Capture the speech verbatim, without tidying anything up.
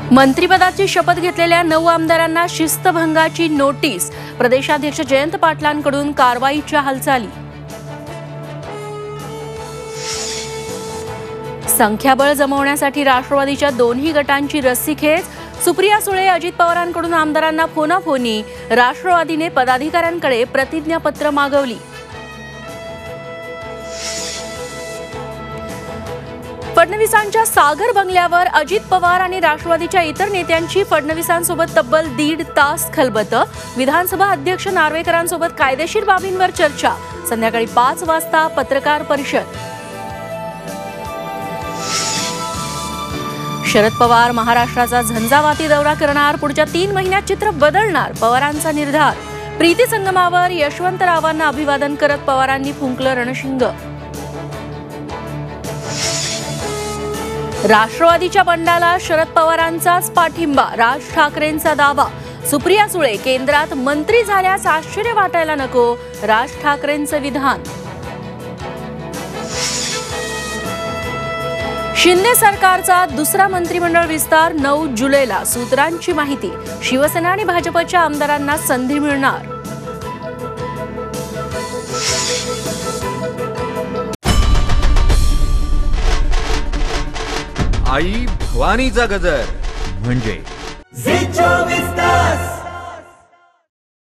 मंत्रिपदाची शपथ घेतलेल्या नऊ आमदारांना शिस्तभंगाची नोटीस। प्रदेशाध्यक्ष जयंत पाटलांकडून कारवाईच्या हालचाली। संख्याबळ जमवण्यासाठी राष्ट्रवादीच्या दोन्ही गटांची रस्सीखेच। सुप्रिया सुळे अजित पवारांकडून आमदारांना फोनाफोनी। राष्ट्रवादीने पदाधिकाऱ्यांकडे प्रतिज्ञापत्र मागवली। फडणवीसांच्या सागर बंगल्यावर अजित पवार आणि राष्ट्रवादीच्या इतर नेत्यांची फडणवीसांसोबत तब्बल दीड तास खलबत। विधानसभा अध्यक्ष नार्वेकरांसोबत कायदेशीर बाबींवर चर्चा। संध्याकाळी पाच वाजता पत्रकार परिषद। शरद पवार महाराष्ट्राचा झंझावाती दौरा करणार। पुढच्या तीन महिन्यात चित्र बदलणार, पवारांचा निर्धार। प्रीती संगमावर यशवंतरावांना अभिवादन करत पवारांनी फुंकलं रणशिंग। राष्ट्रवादीच्या बंडाला शरद पवारांचाच पाठिंबा। राज ठाकरेंचा दावा। सुप्रिया सुळे केंद्रात मंत्री झाल्यास आश्चर्य वाटायला नको, राज ठाकरेंचं विधान। शिंदे सरकारचा दुसरा मंत्रिमंडळ विस्तार नऊ जुलैला। सूत्रांची माहिती, शिवसेना आणि भाजपच्या आमदारांना संधी मिळणार। आई भवानीचा गजर म्हणजे